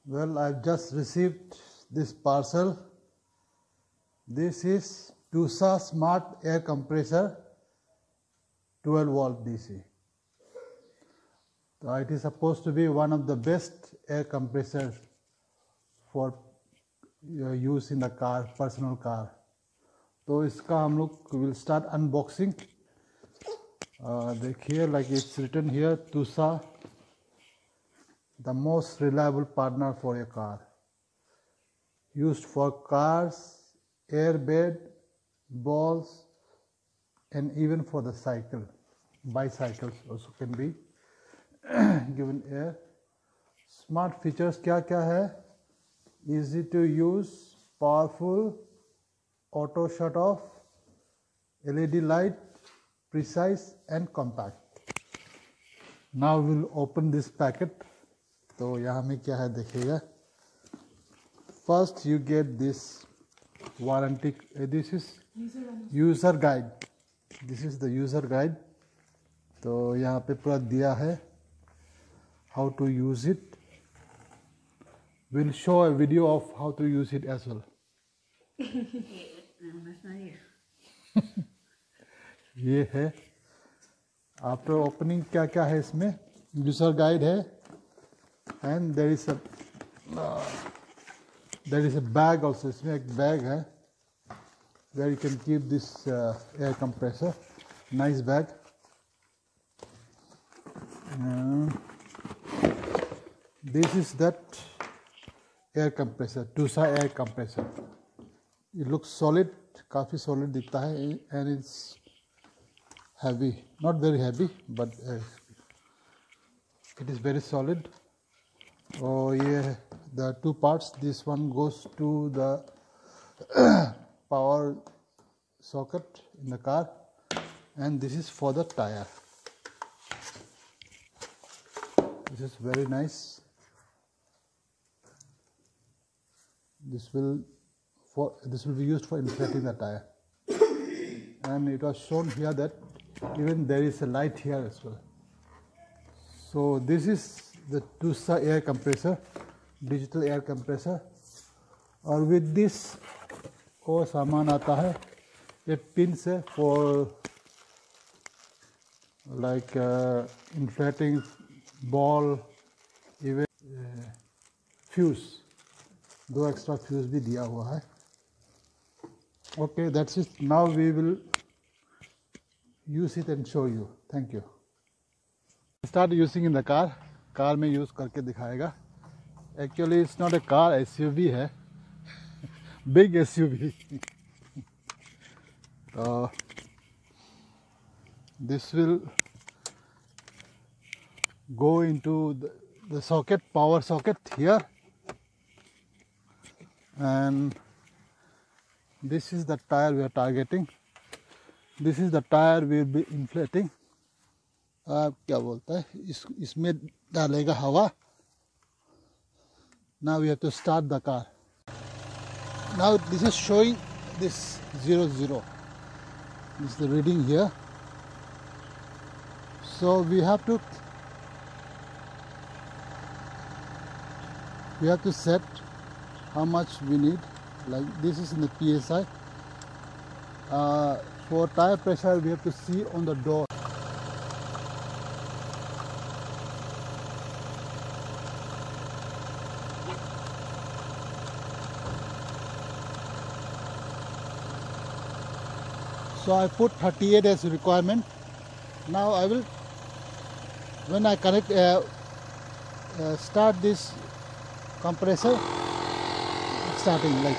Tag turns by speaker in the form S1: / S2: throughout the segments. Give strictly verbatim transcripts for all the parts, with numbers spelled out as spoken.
S1: Well, I've just received this parcel. This is Tusa Smart Air Compressor twelve volt D C. So it is supposed to be one of the best air compressors for use in the car, personal car. तो इसका हम लोग will start unboxing. Uh, देखिए, like it's written here, Tusa, the most reliable partner for your car. Used for cars, airbed, balls, and even for the cycle. Bicycles also can be given air. Smart features क्या क्या है? Easy to use, powerful, auto shut off, L E D light, precise and compact. Now we'll open this packet. तो यहाँ में क्या है देखिएगा. First you get this warranty. Uh, this is user guide. This is the user guide. तो यहाँ पे पूरा दिया है how to use it. We'll show a video of how to use it as well. ये है. आफ्टर ओपनिंग क्या क्या है इसमें? यूजर गाइड है, and there is a there is a bag also. इसमें एक बैग है where you can keep this air compressor. Nice bag. This is that air compressor, टूसा air compressor. It looks solid, काफ़ी solid दिखता है, एंड इट्स heavy, not very heavy, but uh, it is very solid. Oh yeah, the two parts. This one goes to the power socket in the car, and this is for the tire. This is very nice. This will for this will be used for inflating the tire, and it was shown here that even there is a light here as well. So this is the Tusa air compressor, digital air compressor. और with this वो सामान आता है, ये pins है for like uh, inflating ball, even uh, fuse. दो extra fuse भी दिया हुआ है. Okay, that's it. Now we will use it and show you. Thank you. Start using in the car. Car में यूज़ करके दिखाएगा. Actually it's not a car, S U V है. Big S U V. uh, this will go into the, the socket, power socket here, and this is the tire we are targeting. This is the tire will be inflating. आप क्या बोलता है, इस इसमें डालेगा हवा. Now we have to start the car. Now this is showing this zero zero. This is the reading here. So we have to we have to set how much we need. Like this is in the P S I. Uh, For tire pressure, we have to see on the door. So I put thirty-eight as requirement. Now I will, when I connect, uh, uh, start this compressor, it's starting like.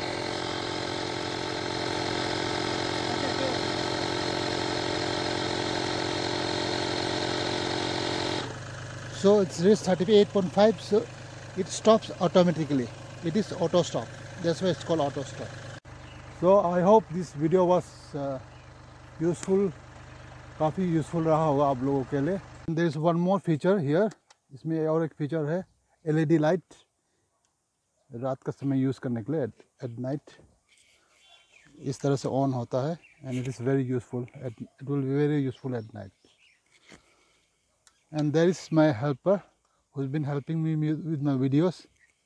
S1: So it's reached thirty-eight point five, so it stops automatically. It is auto stop. That's why it's called auto stop. So I hope this video was uh, useful. काफ़ी useful रहा होगा आप लोगों के लिए. There is one more feature here. इसमें और एक feature है L E D light. रात का समय use करने के लिए at, at night. इस तरह से on होता है, and it is very useful. At, it will be very useful at night. And there is my helper who's been helping me with my videos.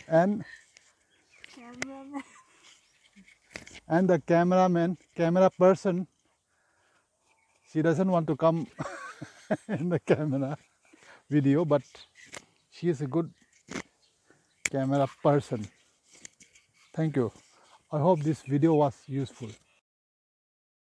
S1: and
S2: Cameraman.
S1: and the cameraman, camera person, she doesn't want to come in the camera video, but she is a good camera person. Thank you. I hope this video was useful.